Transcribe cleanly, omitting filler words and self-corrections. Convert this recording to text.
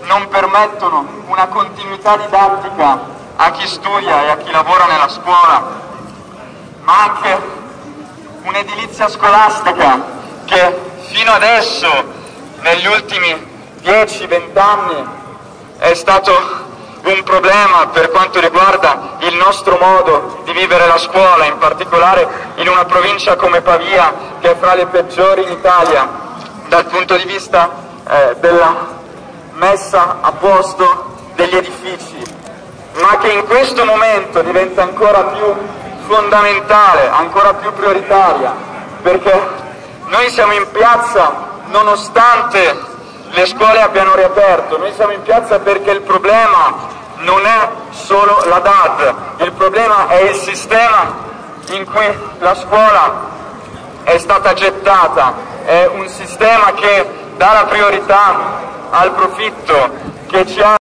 non permettono una continuità didattica a chi studia e a chi lavora nella scuola, ma anche un'edilizia scolastica che fino adesso, negli ultimi 10-20 anni, è stato un problema per quanto riguarda il nostro modo di vivere la scuola, in particolare in una provincia come Pavia, che è fra le peggiori in Italia dal punto di vista della messa a posto degli edifici, ma che in questo momento diventa ancora più fondamentale, ancora più prioritaria, perché noi siamo in piazza nonostante le scuole abbiano riaperto, noi siamo in piazza perché il problema non è solo la DAD, il problema è il sistema in cui la scuola è stata gettata, è un sistema che dà la priorità al profitto, che ci ha